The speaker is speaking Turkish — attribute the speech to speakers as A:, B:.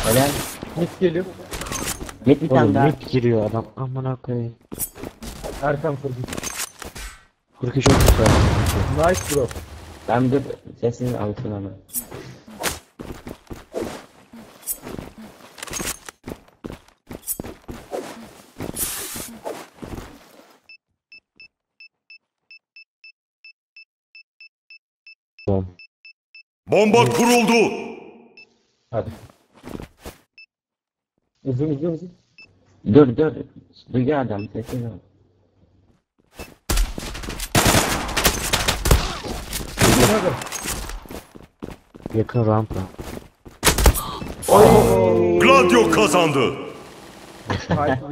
A: Helal.
B: Mid geliyor.
A: Mid bir tane
C: Oğlum
A: daha.
C: mid giriyor adam. Amına koyayım.
B: Erkan kurdu.
C: Furki çok güzel.
B: Nice bro.
A: Ben de sesini alsın ama.
D: Bomba kuruldu.
B: Hadi. Uzun.
A: Dur. Duyuyor adam sesini al.
B: Hadi.
C: Yakın rampa.
D: Gladio kazandı.
B: Hayır.